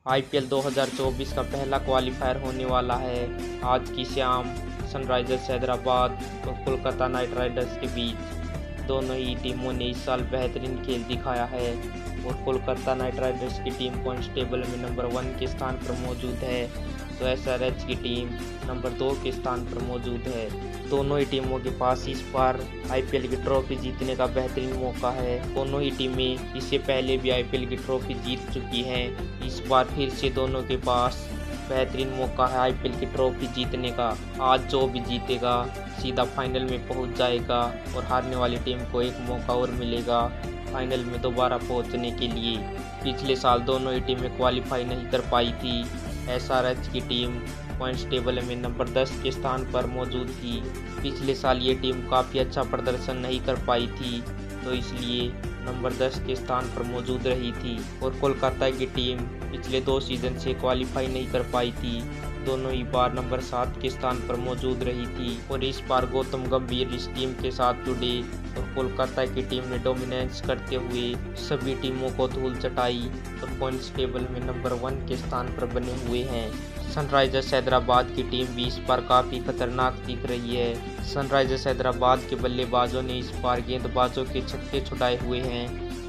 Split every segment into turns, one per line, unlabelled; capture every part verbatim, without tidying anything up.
IPL दो हज़ार चौबीस का पहला क्वालिफायर होने वाला है। आज की शाम सनराइजर्स हैदराबाद और कोलकाता नाइट राइडर्स के बीच। दोनों ही टीमों ने इस साल बेहतरीन खेल दिखाया है और कोलकाता नाइट राइडर्स की टीम पॉइंट्स टेबल में नंबर वन के स्थान पर मौजूद है, तो एसआरएच की टीम नंबर दो के स्थान पर मौजूद है। दोनों ही टीमों के पास इस बार आईपीएल की ट्रॉफी जीतने का बेहतरीन मौका है। दोनों ही टीमें इससे पहले भी आईपीएल की ट्रॉफी जीत चुकी हैं। इस बार फिर से दोनों के पास बेहतरीन मौका है आईपीएल की ट्रॉफी जीतने का। आज जो भी जीतेगा सीधा फाइनल में पहुंच जाएगा और हारने वाली टीम को एक मौका और मिलेगा फाइनल में दोबारा पहुंचने के लिए। पिछले साल दोनों ही टीमें क्वालिफाई नहीं कर पाई थी। एसआरएच की टीम पॉइंट्स टेबल में नंबर दस के स्थान पर मौजूद थी। पिछले साल ये टीम काफ़ी अच्छा प्रदर्शन नहीं कर पाई थी, तो इसलिए नंबर दस के स्थान पर मौजूद रही थी। और कोलकाता की टीम पिछले दो सीज़न से क्वालिफाई नहीं कर पाई थी, दोनों ही बार नंबर सात के स्थान पर मौजूद रही थी। और इस बार गौतम गंभीर इस टीम के साथ जुड़े और कोलकाता की टीम ने डोमिनेंस करते हुए सभी टीमों को धूल चटाई और पॉइंट्स टेबल में नंबर वन के स्थान पर बने हुए हैं। सनराइजर्स हैदराबाद की टीम भी इस बार काफ़ी खतरनाक दिख रही है। सनराइजर्स हैदराबाद के बल्लेबाजों ने इस बार गेंदबाजों के छक्के छुड़ाए हुए हैं,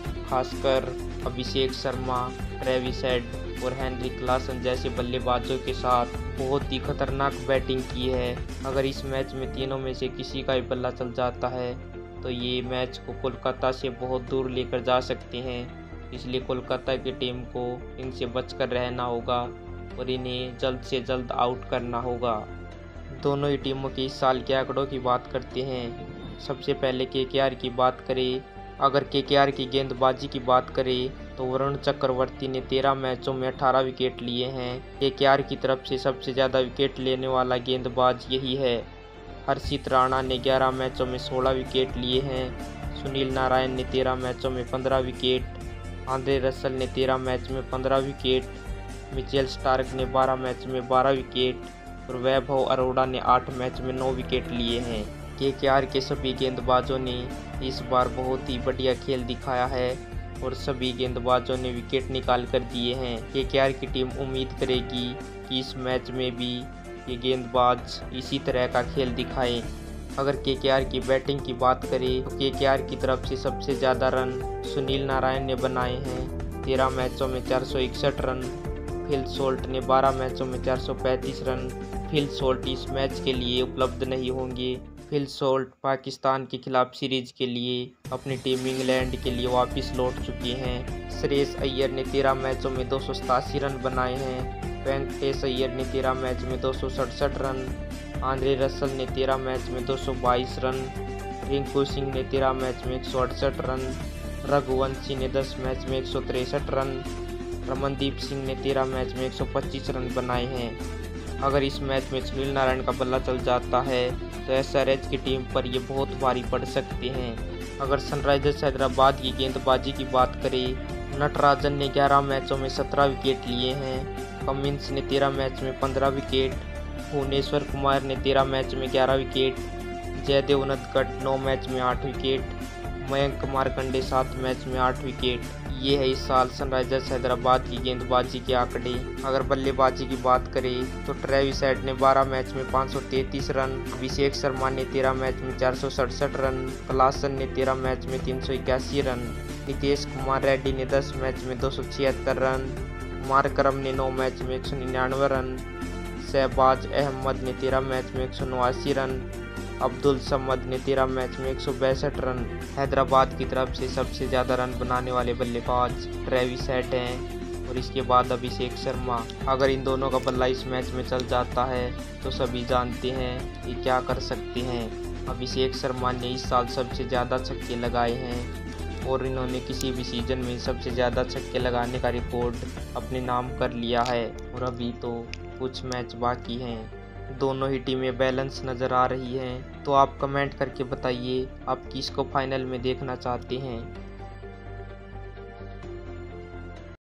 खासकर अभिषेक शर्मा, ट्रेविस हेड और हेनरी क्लासन जैसे बल्लेबाजों के साथ बहुत ही खतरनाक बैटिंग की है। अगर इस मैच में तीनों में से किसी का भी बल्ला चल जाता है तो ये मैच को कोलकाता से बहुत दूर लेकर जा सकते हैं, इसलिए कोलकाता की टीम को इनसे बचकर रहना होगा और इन्हें जल्द से जल्द आउट करना होगा। दोनों ही टीमों के इस साल के आंकड़ों की बात करते हैं। सबसे पहले केकेआर की बात करें, अगर केकेआर की गेंदबाजी की बात करें तो वरुण चक्रवर्ती ने तेरह मैचों में अठारह विकेट लिए हैं। केकेआर की तरफ से सबसे ज़्यादा विकेट लेने वाला गेंदबाज यही है। हर्षित राणा ने ग्यारह मैचों में सोलह विकेट लिए हैं। सुनील नारायण ने तेरह मैचों में पंद्रह विकेट, आंद्रे रसल ने तेरह मैच में पंद्रह विकेट, मिचेल स्टार्क ने बारह मैच में बारह विकेट और वैभव अरोड़ा ने आठ मैच में नौ विकेट लिए हैं। केकेआर के सभी गेंदबाजों ने इस बार बहुत ही बढ़िया खेल दिखाया है और सभी गेंदबाजों ने विकेट निकाल कर दिए हैं। केकेआर की टीम उम्मीद करेगी कि इस मैच में भी ये गेंदबाज इसी तरह का खेल दिखाएं। अगर केकेआर की बैटिंग की बात करें तो केकेआर की तरफ से सबसे ज़्यादा रन सुनील नारायण ने बनाए हैं, तेरह मैचों में चार सौ इकसठ रन। फिल सोल्ट ने बारह मैचों में चार सौ पैंतीस रन। फिल सोल्ट इस मैच के लिए उपलब्ध नहीं होंगे। फिल सोल्ट पाकिस्तान के खिलाफ सीरीज के लिए अपनी टीम इंग्लैंड के लिए वापस लौट चुके हैं। श्रेयस अय्यर ने तेरह मैचों में दो सौ सतासी रन बनाए हैं। वेंकटेश अय्यर ने तेरह मैच में दो सौ सड़सठ रन। आंद्रे रसल ने तेरह मैच में दो सौ बाईस रन। रिंकू सिंह ने तेरह मैच में एक सौ अड़सठ रन। रघुवंशी ने दस मैच में एक सौ तिरसठ रन। रमनदीप सिंह ने तेरह मैच में एक सौ पच्चीस रन बनाए हैं। अगर इस मैच में सुनील नारायण का बल्ला चल जाता है तो एसआरएच की टीम पर ये बहुत भारी पड़ सकते हैं। अगर सनराइजर्स हैदराबाद की गेंदबाजी की बात करें, नटराजन ने ग्यारह मैचों में सत्रह विकेट लिए हैं। कमिंस ने तेरह मैच में पंद्रह विकेट। भुवनेश्वर कुमार ने तेरह मैच में ग्यारह विकेट। जयदेव उनदकट नौ मैच में आठ विकेट। मयंक मार्कंडे सात मैच में आठ विकेट। ये है इस साल सनराइजर्स हैदराबाद की गेंदबाजी के आंकड़े। अगर बल्लेबाजी की बात करें तो ट्रेविस हेड ने बारह मैच में पाँच सौ तैंतीस रन। अभिषेक शर्मा ने तेरह मैच में चार सौ सड़सठ रन। क्लासन ने तेरह मैच में तीन सौ इक्यासी रन। नितेश कुमार रेड्डी ने दस मैच में दो सौ छिहत्तर रन। मार्करम ने नौ मैच में एक सौ निन्यानवे रन। शहबाज अहमद ने तेरह मैच में एक सौ नवासी रन। अब्दुल समद ने तेरह मैच में एक सौ बासठ रन। हैदराबाद की तरफ से सबसे ज़्यादा रन बनाने वाले बल्लेबाज ट्रेविस हेड हैं और इसके बाद अभिषेक शर्मा। अगर इन दोनों का बल्ला इस मैच में चल जाता है तो सभी जानते हैं कि क्या कर सकते हैं। अभिषेक शर्मा ने इस साल सबसे ज़्यादा छक्के लगाए हैं और इन्होंने किसी भी सीज़न में सबसे ज़्यादा छक्के लगाने का रिकॉर्ड अपने नाम कर लिया है। और अभी तो कुछ मैच बाकी हैं। दोनों ही टीमें बैलेंस नज़र आ रही हैं, तो आप कमेंट करके बताइए आप किसको फाइनल में देखना चाहते हैं।